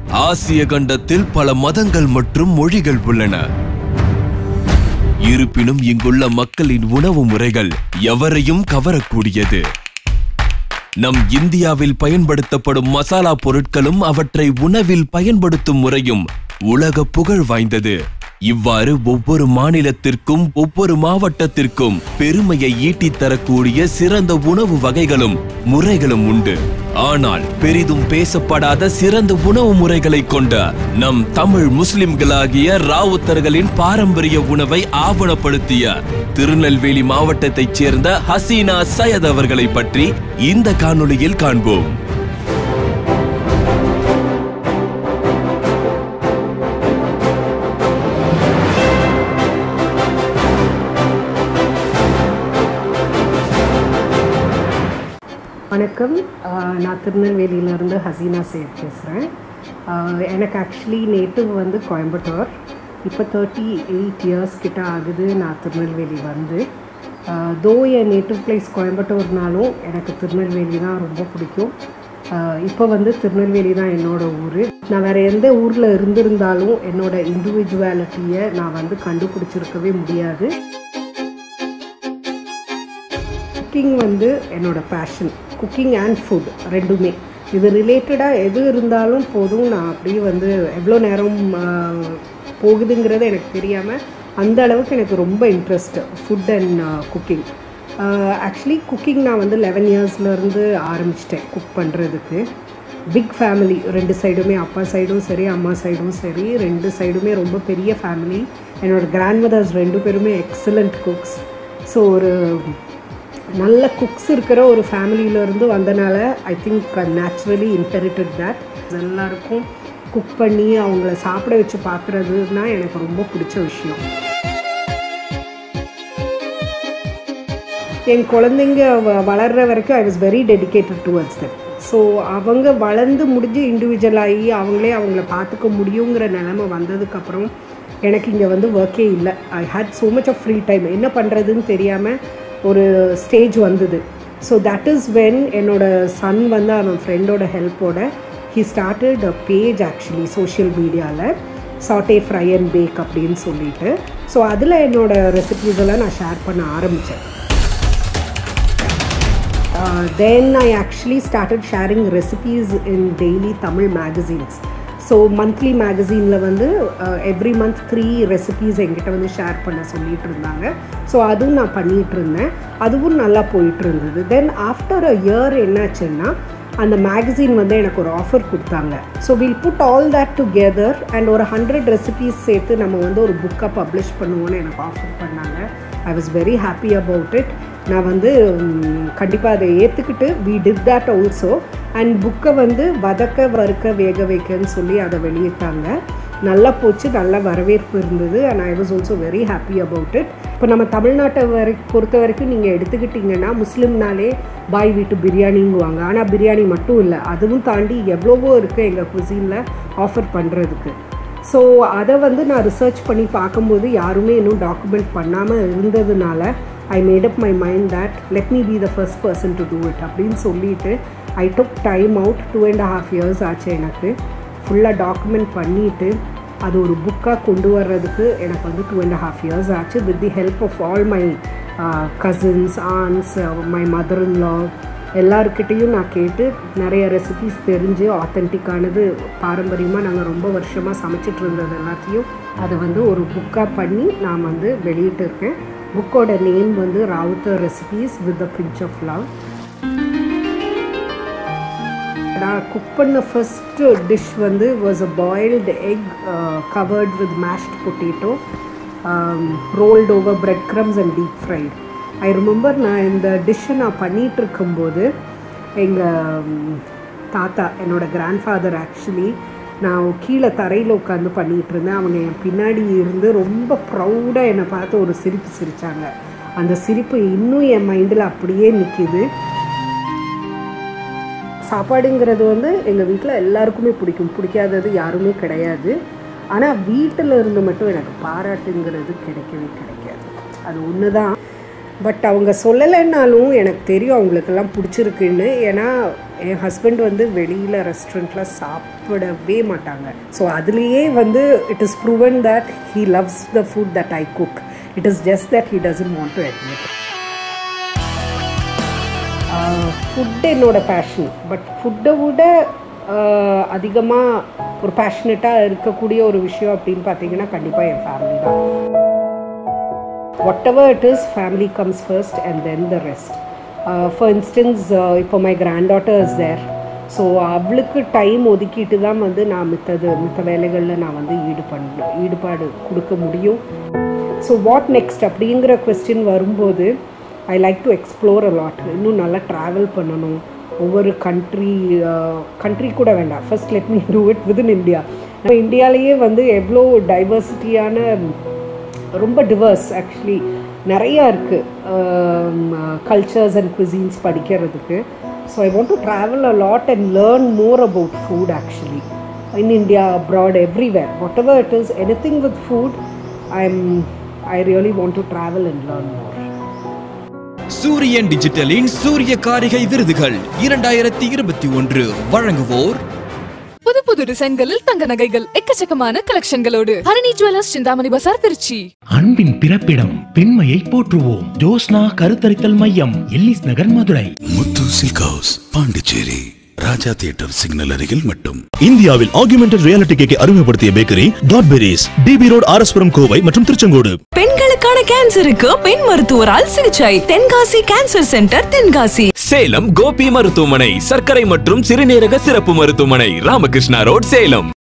ஆசிய கண்டத்தில் பல மதங்கள் மற்றும் மொழிகள் உள்ளன. இருப்பினும் இங்குள்ள மக்களின் உணவு முறைகள் எவரையும் கவரக்கூடியது. நம் இந்தியாவில் பயன்படுத்தப்படும் மசாலா பொருட்களும் அவற்றை உணவில் பயன்படுத்தும் முறையும் உலக புகழ் வாய்ந்தது. இவ்வாறு ஒவ்வொரு மாநிலத்திற்கும் ஒவ்வொரு மாவட்டத்திற்கும் பெருமையை ஈட்டித் தரக்கூடிய சிறந்த உணவு வகைகளும் முறைகளும் உண்டு. ஆனால் பெரிதும் பேசப்படாத சிறந்த உணவு முறைகளை கொண்ட நம் தமிழ் முஸ்லிம்களாகிய ராவுத்தர்களின் பாரம்பரிய உணவை ஆவணப்படுத்திய திருநெல்வேலி மாவட்டத்தைச் சேர்ந்த ஹசீனா சையத் அவர்களை பற்றி இந்த காணொளியில் காண்போம். வணக்கம், நான் திருநெல்வேலியிலேருந்து ஹசீனா சையத் பேசுகிறேன். எனக்கு ஆக்சுவலி நேட்டிவ் வந்து கோயம்புத்தூர். இப்போ 38 இயர்ஸ் கிட்ட ஆகுது நான் திருநெல்வேலி வந்து. தோ என் நேட்டிவ் பிளேஸ் கோயம்புத்தூர்னாலும் எனக்கு திருநெல்வேலி தான் ரொம்ப பிடிக்கும். இப்போ வந்து திருநெல்வேலி தான் என்னோடய ஊர். நான் வேறு எந்த ஊரில் இருந்திருந்தாலும் என்னோடய இண்டிவிஜுவாலிட்டியை நான் வந்து கண்டுபிடிச்சிருக்கவே முடியாது. குக்கிங் வந்து என்னோடய பேஷன். குக்கிங் அண்ட் ஃபுட் ரெண்டுமே. இது ரிலேட்டடாக எது இருந்தாலும் போதும், நான் அப்படியே வந்து எவ்வளோ நேரம் போகுதுங்கிறது எனக்கு தெரியாமல் அந்த அளவுக்கு எனக்கு ரொம்ப interest food and cooking. Actually cooking நான் வந்து 11 இயர்ஸ்லேருந்து ஆரம்பிச்சிட்டேன் குக் பண்ணுறதுக்கு. பிக் ஃபேமிலி, 2 சைடுமே, அப்பா சைடும் சரி அம்மா சைடும் சரி, 2 சைடுமே ரொம்ப பெரிய ஃபேமிலி. என்னோடய கிராண்ட் மதர்ஸ் 2 பேருமே எக்ஸலண்ட் குக்ஸ். ஸோ ஒரு நல்ல குக்ஸ் இருக்கிற ஒரு ஃபேமிலியிலேருந்து வந்தனால I think naturally inherited that. எல்லாருக்கும் குக் பண்ணி அவங்கள சாப்பிட வச்சு பார்க்குறதுனா எனக்கு ரொம்ப பிடிச்ச விஷயம். என் குழந்தைங்க வளர்கிற வரைக்கும் I was very dedicated towards that. So அவங்க வளர்ந்து முடிஞ்சு இண்டிவிஜுவலாகி அவங்களே அவங்கள பார்த்துக்க முடியுங்கிற நிலைமை வந்ததுக்கப்புறம் எனக்கு இங்கே வந்து ஒர்க்கே இல்லை. I had so much of free time. என்ன பண்ணுறதுன்னு தெரியாமல் ஒரு ஸ்டேஜ் வந்தது. ஸோ தட் இஸ் வென் என்னோடய சன் வந்து அவன் ஃப்ரெண்டோட ஹெல்ப்போட he started a page actually social மீடியாவில், சாட்டே ஃப்ரை அண்ட் பேக் அப்படின்னு சொல்லிட்டு. ஸோ அதில் என்னோடய ரெசிபீஸ் எல்லாம் நான் ஷேர் பண்ண ஆரம்பித்தேன். Then I actually started sharing recipes in daily Tamil magazines. So monthly மேகசீனில் வந்து எவ்ரி மந்த் 3 ரெசிபீஸ் என்கிட்ட வந்து ஷேர் பண்ண சொல்லிகிட்டு இருந்தாங்க. ஸோ அதுவும் நான் பண்ணிகிட்டு இருந்தேன். அதுவும் நல்லா போயிட்டு இருந்தது. தென் ஆஃப்டர் அ இயர் என்னாச்சுன்னா அந்த மேகசீன் வந்து எனக்கு ஒரு ஆஃபர் கொடுத்தாங்க. So will put all that together and ஒரு 100 ரெசிபீஸ் சேர்த்து நம்ம வந்து ஒரு புக்கை பப்ளிஷ் பண்ணுவோன்னு எனக்கு ஆஃபர் பண்ணாங்க. I was very happy about it. நான் வந்து கண்டிப்பாக அதை ஏற்றுக்கிட்டு we did that also. And புக்கை வந்து வதக்க வறுக்க வேக வைக்கன்னு சொல்லி அதை வெளியிட்டாங்க. நல்லா போச்சு, நல்ல வரவேற்பு இருந்தது. And I was also very happy about it. இப்போ நம்ம தமிழ்நாட்டை பொறுத்த வரைக்கும் நீங்கள் எடுத்துக்கிட்டிங்கன்னா முஸ்லீம்னாலே பாய் வீட்டு பிரியாணிங்குவாங்க. ஆனால் பிரியாணி மட்டும் இல்லை, அதுவும் தாண்டி எவ்வளவோ இருக்குது எங்கள் குசினில் ஆஃபர் பண்ணுறதுக்கு. ஸோ அதை வந்து நான் ரிசர்ச் பண்ணி பார்க்கும்போது யாருமே இன்னும் டாக்குமெண்ட் பண்ணாமல் இருந்ததுனால I made up my mind that let me be the first person to do it அப்படின்னு சொல்லிட்டு I took time out. 2.5 years ஆச்சு எனக்கு ஃபுல்லாக டாக்குமெண்ட் பண்ணிவிட்டு அது ஒரு புக்காக கொண்டு வர்றதுக்கு எனக்கு வந்து 2.5 இயர்ஸ் ஆச்சு. With the help of all my cousins, aunts, my mother in law எல்லாருக்கிட்டேயும் நான் கேட்டு நிறைய ரெசிபீஸ் தெரிஞ்சு ஆத்தென்டிக்கானது பாரம்பரியமாக நாங்கள் ரொம்ப வருஷமாக சமைச்சிட்டு இருந்தது எல்லாத்தையும் அதை வந்து ஒரு புக்காக பண்ணி நான் வந்து வெளியிட்டு இருக்கேன். புக்கோட நேம் வந்து Rowther recipes with a pinch of love. நான் குக் பண்ண ஃபஸ்ட்டு டிஷ் வந்து was a boiled egg covered with mashed potato, rolled over bread crumbs and deep fried. I remember நான் இந்த டிஷ்ஷை நான் பண்ணிகிட்டு இருக்கும்போது எங்கள் தாத்தா, என்னோடய கிராண்ட்ஃபாதர் ஆக்சுவலி, நான் கீழே தரையில் உட்காந்து பண்ணிகிட்டு இருந்தேன். அவங்க என் பின்னாடி இருந்து ரொம்ப ப்ரௌடாக என்னை பார்த்து ஒரு சிரிப்பு சிரித்தாங்க. அந்த சிரிப்பு இன்னும் என் மைண்டில் அப்படியே நிற்கிது. சாப்பாடுங்கிறது வந்து எங்கள் வீட்டில் எல்லாருக்குமே பிடிக்கும், பிடிக்காதது யாருமே கிடையாது. ஆனால் வீட்டில் இருந்து மட்டும் எனக்கு பாராட்டுங்கிறது கிடைக்கவே கிடைக்காது. அது ஒன்று தான். பட் அவங்க சொல்லலைன்னாலும் எனக்கு தெரியும் அவங்களுக்கெல்லாம் பிடிச்சிருக்குன்னு. ஏன்னா என் ஹஸ்பண்ட் வந்து வெளியில் ரெஸ்டாரண்ட்டில் சாப்பிடவே மாட்டாங்க. ஸோ அதுலேயே வந்து it is proven that he loves the food that I cook. It is just that he doesn't want to admit. Food என்னோட பேஷன். பட் ஃபுட்டை விட அதிகமாக ஒரு பேஷனட்டாக இருக்கக்கூடிய ஒரு விஷயம் அப்படின்னு பார்த்தீங்கன்னா கண்டிப்பாக என் ஃபேமிலி தான். whatever it is, family comes first and then the rest. For instance, இப்போ my granddaughter is there. So அவளுக்கு டைம் ஒதுக்கிட்டு தான் வந்து நான் மித்த வேலைகளில் நான் வந்து ஈடுபாடு கொடுக்க முடியும். ஸோ வாட் நெக்ஸ்ட் அப்படிங்கிற கொஸ்டின் வரும்போது I like to explore a lot. இன்னும் நல்லா ட்ராவல் பண்ணணும். ஒவ்வொரு கண்ட்ரி கூட வேண்டாம், first let me do it within India. நம்ம இந்தியாவிலேயே வந்து எவ்வளோ டைவர்சிட்டியான, ரொம்ப டிவர்ஸ் ஆக்சுவலி நிறையா இருக்குது கல்ச்சர்ஸ் அண்ட் குசின்ஸ் படிக்கிறதுக்கு. So I want to travel a lot and learn more about food actually in India, abroad, everywhere. Whatever it is, anything with food, I really want to travel and learn more. Suriyan டிஜிட்டலின் சூரிய காரிகை விருதுகள் 2021 வழங்குவோர் புது புது டிசைன்களில் தங்க நகைகள், எக்கச்சக்கமான கலெக்ஷன்களோடு ஹரிணி ஜுவல்லர்ஸ், சிந்தாமணி பசார், திருச்சி. அன்பின் பிறப்பிடம், பெண்மையை போற்றுவோம். ஜோஸ்னா கருத்தரித்தல் மையம், Ellis Nagar, Madurai. Muthu silk house, Pondicherry, Raja theatre signal அருகில் மட்டும். இந்தியாவில் ஆகுமெண்டட் ரியாலிட்டி கேக்கை அறிமுகப்படுத்திய பேக்கரி டாட் பெரிஸ், டிபி ரோட், ஆர்எஸ்புரம், கோவை மற்றும் திருச்செங்கோடு. பெண்களுக்கான கேன்சருக்கு பெண் மருத்துவரால் சிகிச்சை. Tenkasi cancer centre, Tenkasi. சேலம் கோபி மருத்துவமனை, சர்க்கரை மற்றும் சிறுநீரக சிறப்பு மருத்துவமனை, ராமகிருஷ்ணா ரோட், சேலம்.